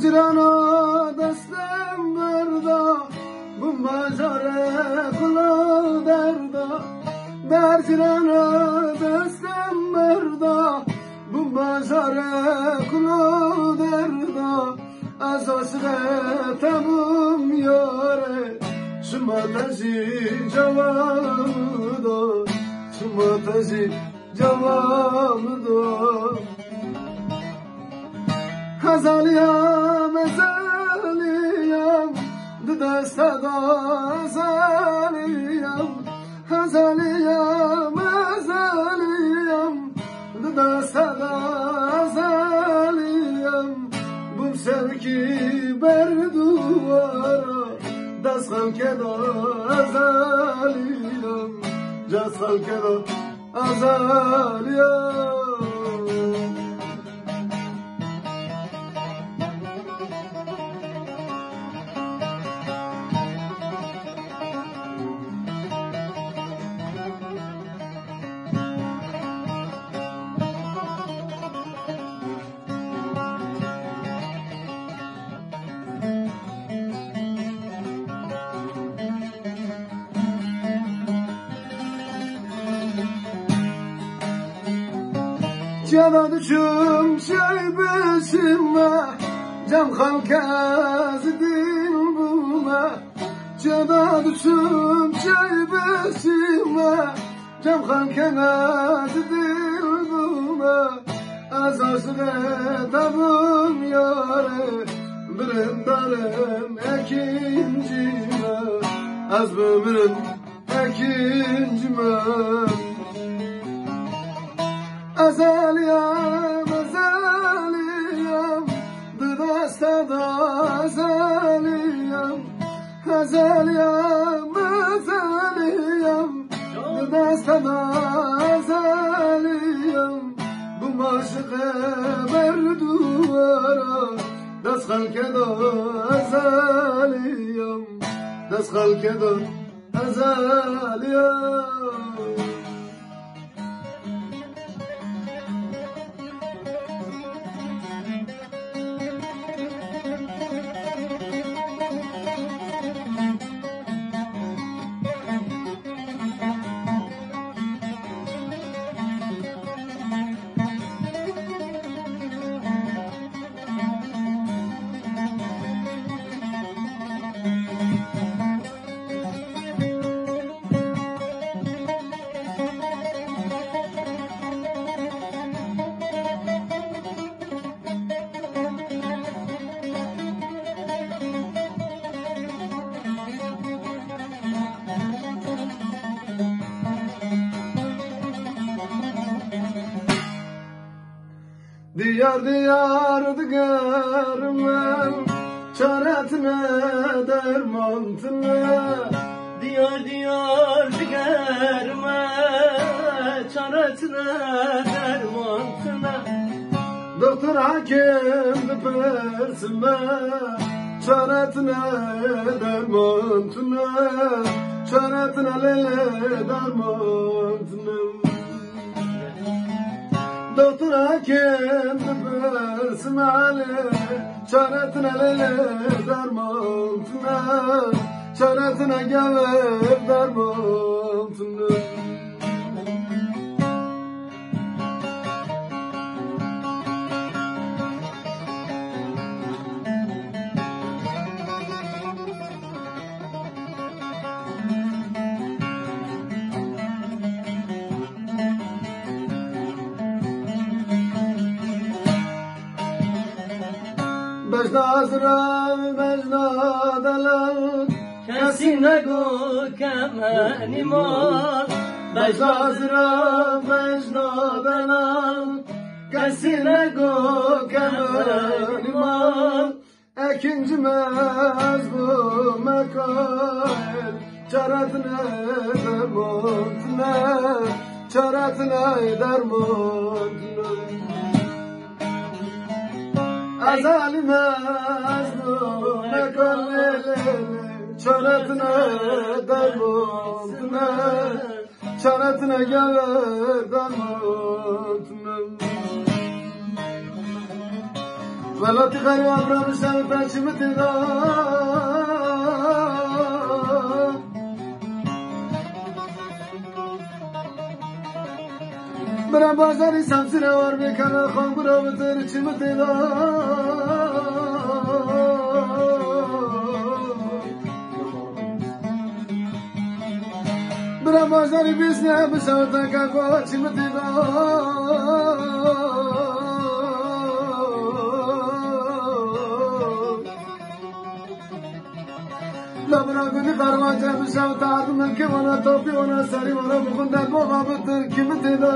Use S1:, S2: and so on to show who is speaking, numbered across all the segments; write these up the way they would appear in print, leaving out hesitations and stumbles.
S1: Dercirana destem verda bu mazare kula derda Dercirana destem verda bu mazare kula derda Azasre tamum yare Şumatezi cevamıda Şumatezi cevamıda Hazaliyam ezaliyam Didestada azaliyam Hazaliyam ezaliyam Didestada azaliyam Bum sevki berduvara Dasal kedo azaliyam Dasal kedo azaliyam Cana düşüm şey beşime Cem halkaz dilbime Cana düşüm şey beşime Cem halkaz dilbime Azasre tabım yare Birindarım ekincime Azmımın ekincime Azaliyam, azaliyam Didastada azaliyam Azaliyam, azaliyam Didastada azaliyam Bu maşıkı berduvara Daskhal kedo azaliyam Daskhal kedo azaliyam Diyar diyar digarmen Çaretine dermantine
S2: Diyar diyar digarmen Çaretine dermantine
S1: Doktor hakim persime Çaretine dermantine Çaretine lele dermantine Doktor hakim persmale Çaretine lele dermantine Çaretine gelir dermantine Bejdazra bejdadalar
S2: Kesine go kemenimar
S1: Bejdazra bejdadalar Kesine go kemenimar Ekinci mezbu mekal Çaretine dermantine Çaretine dermantine Azalime azlune kallele Çaretine dermantine Çaretine gelir dermantine ولا تغير أبرا بشاوتا شمتنا برا بازاری سمسر وار بکنه خان برا بطر شمتنا برا بازاری بیسنه بشاوتا که شمتنا لبنا قدي قرمان جاب الشوط عاد من كي وانا توفي وانا ساري وانا بخنا بوغا بتركي متنا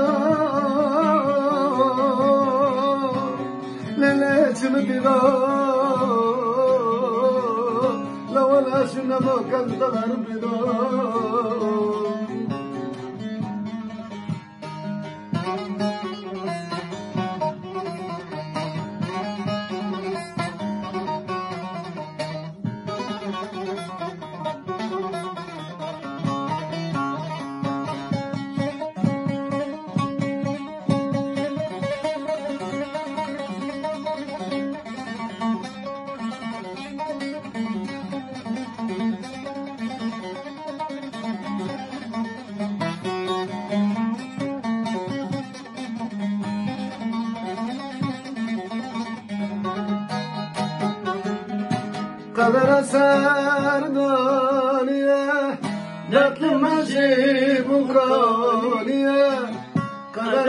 S1: ليلة متنا لا ولا شنا ما كان تغير بنا قدر سردانية دقل مجيب وكانية قدر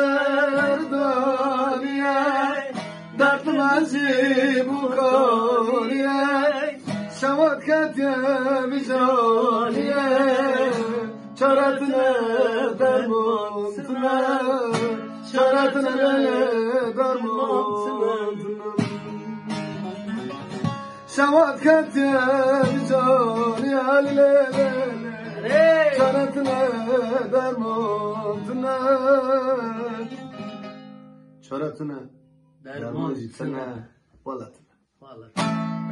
S1: سردانية دقل مجيب وكانية شوات كاتيا بجانية شرطنا درموتنا شرطنا درموتنا شوات كتب جاني عليلي شرطنا درموتنا شرطنا درموتنا والله